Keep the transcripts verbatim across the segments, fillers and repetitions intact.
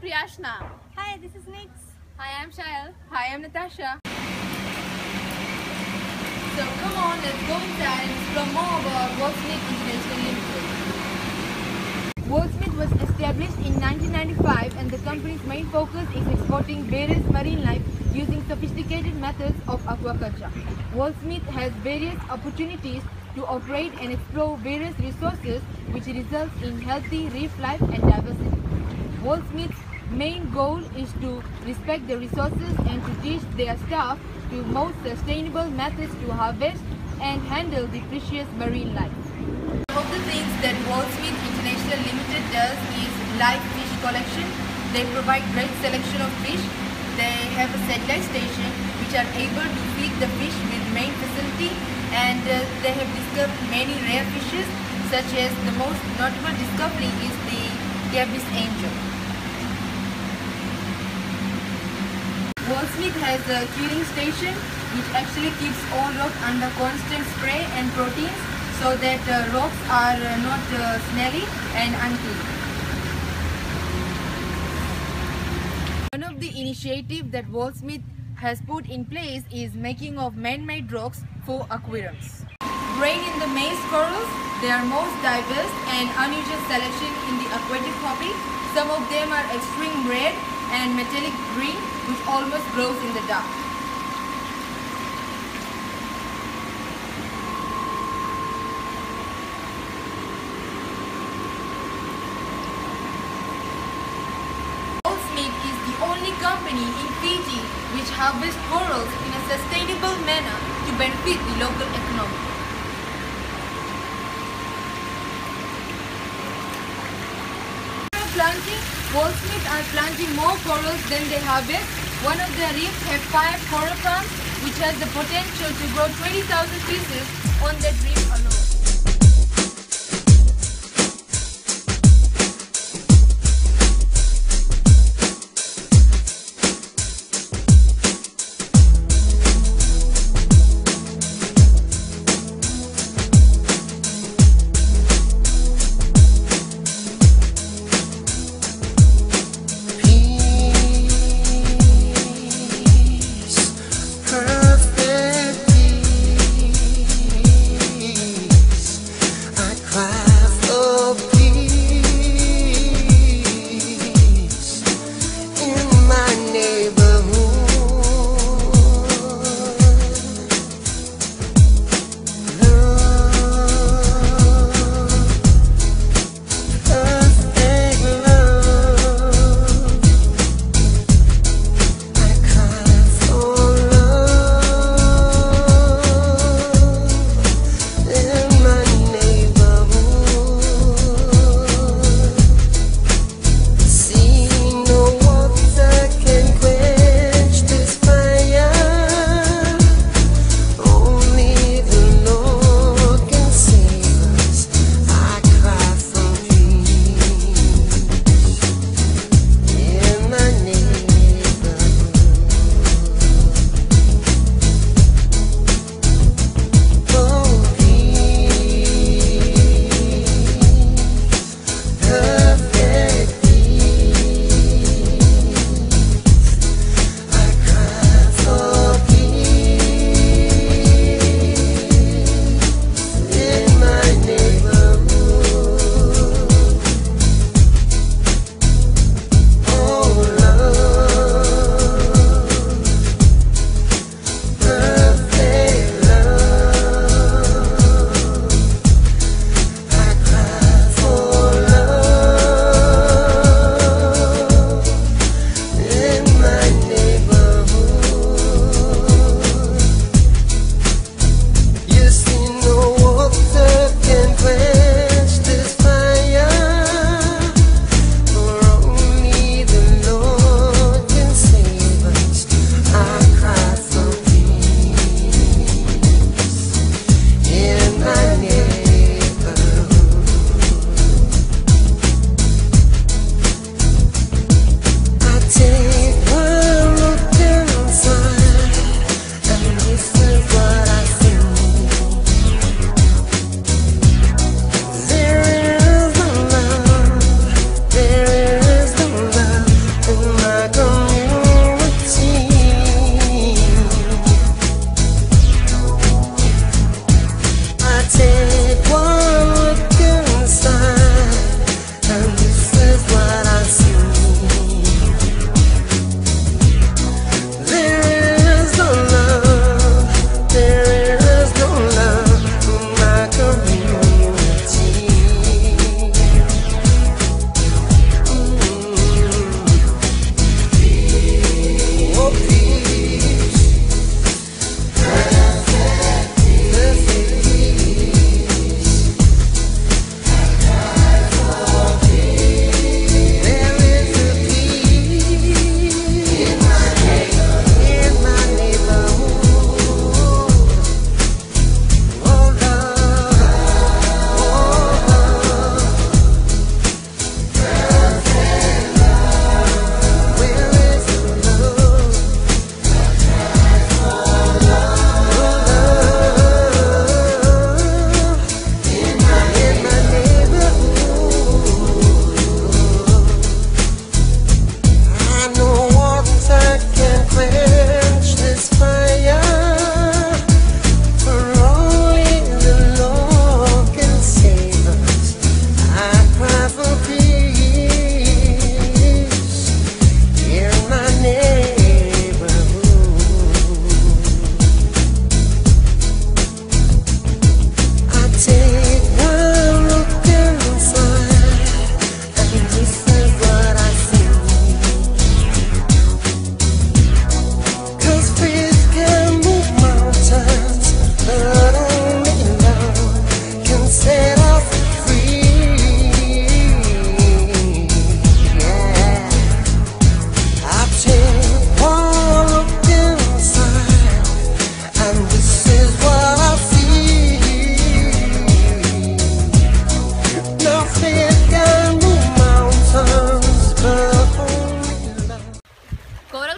Priyashna. Hi, this is Nix. Hi, I'm Shayal. Hi, I'm Natasha. So come on, let's go inside and explore more about Waltsmith International Limited. Waltsmith was established in nineteen ninety-five and the company's main focus is exporting various marine life using sophisticated methods of aquaculture. Waltsmith has various opportunities to operate and explore various resources which results in healthy reef life and diversity. Waltsmith's main goal is to respect the resources and to teach their staff to most sustainable methods to harvest and handle the precious marine life. Some of the things that Waltsmith International Limited does is live fish collection. They provide great selection of fish. They have a satellite station which are able to feed the fish with main facility, and uh, they have discovered many rare fishes, such as the most notable discovery is the Gabby's angel. Waltsmith has a curing station which actually keeps all rock under constant spray and proteins so that uh, rocks are uh, not uh, smelly and unclean. One of the initiatives that Waltsmith has put in place is making of man-made rocks for aquariums. Brain in the maize corals, they are most diverse and unusual selection in the aquatic hobby. Some of them are extreme red and metallic green, which almost glows in the dark. Waltsmith is the only company in Fiji which harvests corals in a sustainable manner to benefit the local economy. Planting, Waltsmith are planting more corals than they harvest. One of their reefs have five coral farms, which has the potential to grow twenty thousand species on that reef alone.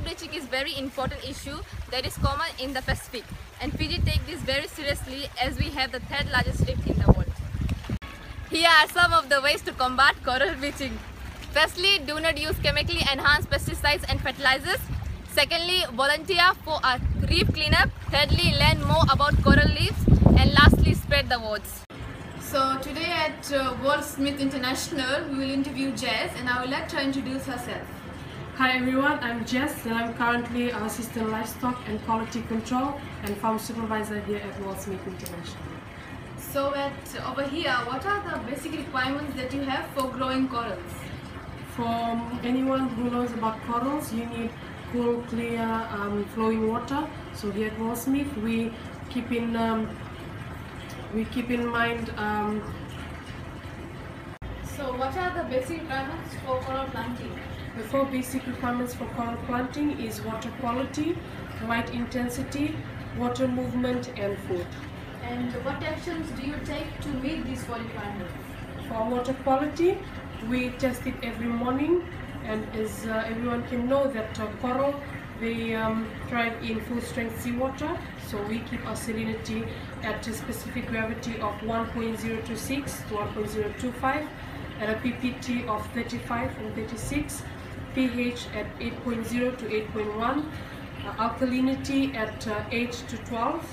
bleaching is very important issue that is common in the Pacific, and Fiji take this very seriously as we have the third largest reef in the world. Here are some of the ways to combat coral bleaching. Firstly, do not use chemically enhanced pesticides and fertilizers. Secondly, volunteer for a reef cleanup. Thirdly, learn more about coral reefs. And lastly, spread the words. So today at uh, Waltsmith International, we will interview Jess, and I will let her introduce herself. Hi everyone, I'm Jess and I'm currently an Assistant Livestock and Quality Control and Farm Supervisor here at Waltsmith International. So at over here, what are the basic requirements that you have for growing corals? For anyone who knows about corals, you need cool, clear, um, flowing water. So here at Waltsmith, we keep in um, we keep in mind. Um, so what are the basic requirements for coral planting? The four basic requirements for coral planting is water quality, light intensity, water movement, and food. And what actions do you take to meet these four requirements? For water quality, we test it every morning, and as uh, everyone can know that uh, coral, they um, thrive in full strength seawater, so we keep our salinity at a specific gravity of one point zero two six to one point zero two five, at a P P T of thirty-five and thirty-six, pH at eight point zero to eight point one, uh, alkalinity at uh, eight to twelve,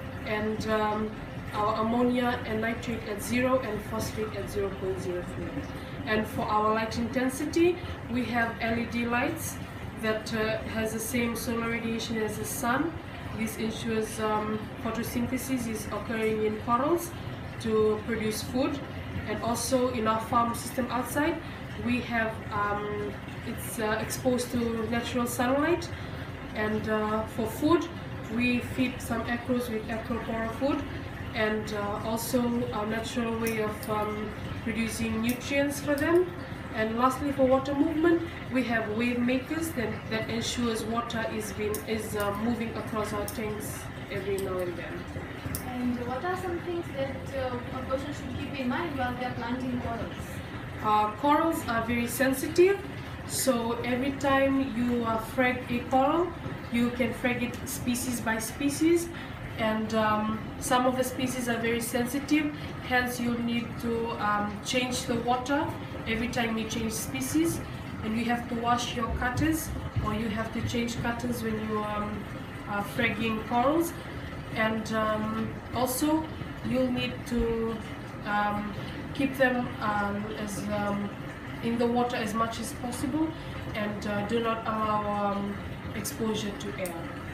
and um, our ammonia and nitrate at zero and phosphate at zero point zero three. And for our light intensity, we have L E D lights that uh, has the same solar radiation as the sun. This ensures um, photosynthesis is occurring in corals to produce food. And also in our farm system outside, we have um, it's uh, exposed to natural sunlight. And uh, for food, we feed some acros with acropora food, and uh, also our natural way of um, producing nutrients for them. And lastly, for water movement, we have wave makers that, that ensures water is being is uh, moving across our tanks every now and then. And what are some things that uh, a person should keep in mind while they are planting corals? Uh, corals are very sensitive, so every time you uh, frag a coral, you can frag it species by species, and um, some of the species are very sensitive, hence you'll need to um, change the water every time you change species, and you have to wash your cutters, or you have to change cutters when you um, are fragging corals. And um, also you'll need to um, keep them um, as um, in the water as much as possible, and uh, do not allow um, exposure to air.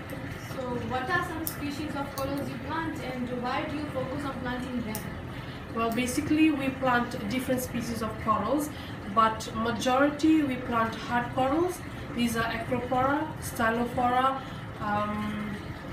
So what are some species of corals you plant, and why do you focus on planting them? Well, basically we plant different species of corals, but majority we plant hard corals. These are acropora, stylophora, um,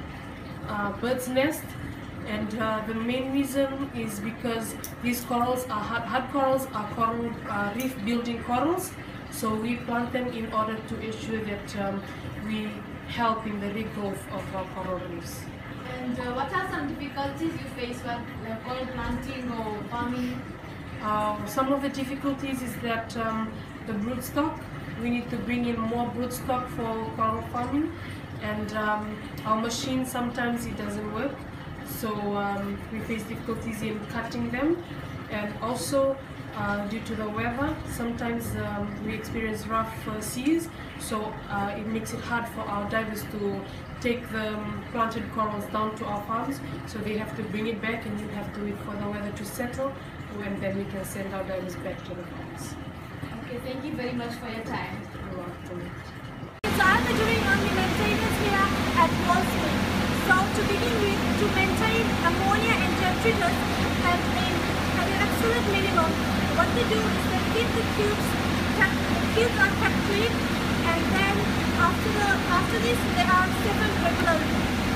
uh, bird's nest, and uh, the main reason is because these corals are hard, hard corals are coral uh, reef building corals, so we plant them in order to ensure that um, we help in the regrowth of our coral reefs. And uh, what are some difficulties you face while uh, coral planting or farming? Uh, some of the difficulties is that um, the broodstock, we need to bring in more broodstock for coral farming, and um, our machine sometimes it doesn't work, so um, we face difficulties in cutting them. And also uh, due to the weather, sometimes um, we experience rough uh, seas, so uh, it makes it hard for our divers to take the um, planted corals down to our farms, so they have to bring it back, and you have to wait for the weather to settle, and then we can send our divers back to the farms. Okay, thank you very much for your time. You're welcome. So I'm doing only maintenance here at Waltsmith. So to begin with, to maintain ammonia and detritus at, in, at an absolute minimum, what they do is they keep the cubes, kept, the cubes are kept clean, and then after the after this they are separate regularly.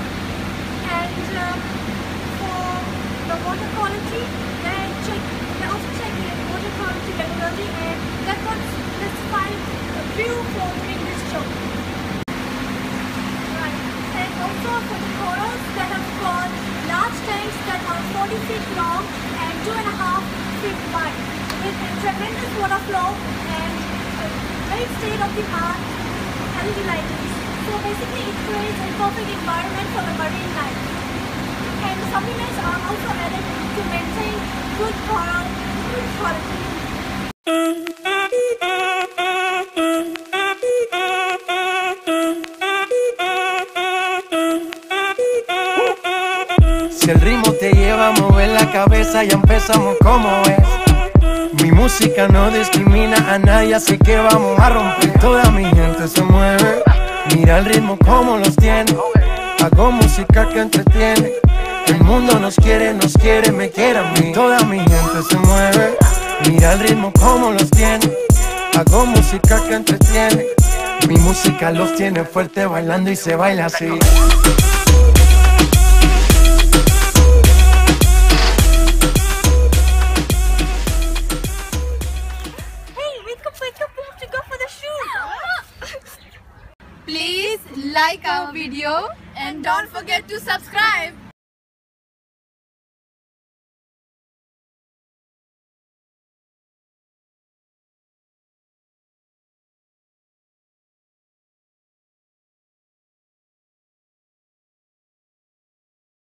And uh, for the water quality, they check they also check the water quality regularly, and that's what specified a view for doing this job. Right. And also for the corals that have got large tanks that are forty feet long and two and a half feet wide, with a tremendous water flow and a great state of the art L E D lighting. basically it creates a perfect environment for the marine life. And supplements are also added to maintain good coral, good quality. Si el ritmo te lleva a mover la cabeza, ya empezamos como es. Mi música no discrimina a nadie, así que vamos a romper. Toda mi gente se mueve, mira el ritmo como los tiene. Hago música que entretiene. El mundo nos quiere, nos quiere, me quiere a mí. Toda mi gente se mueve, mira el ritmo como los tiene. Hago música que entretiene. Mi música los tiene fuerte bailando y se baila así. Please like our video and don't forget to subscribe.